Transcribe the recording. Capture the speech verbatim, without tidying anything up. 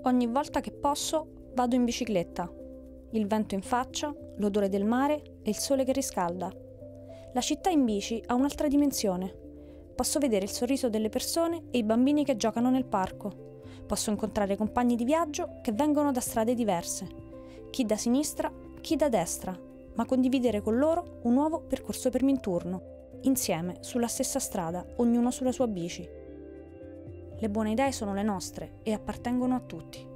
Ogni volta che posso vado in bicicletta. Il vento in faccia, l'odore del mare e il sole che riscalda. La città in bici ha un'altra dimensione. Posso vedere il sorriso delle persone e i bambini che giocano nel parco. Posso incontrare compagni di viaggio che vengono da strade diverse. Chi da sinistra, chi da destra, ma condividere con loro un nuovo percorso per Minturno, insieme sulla stessa strada, ognuno sulla sua bici. Le buone idee sono le nostre e appartengono a tutti.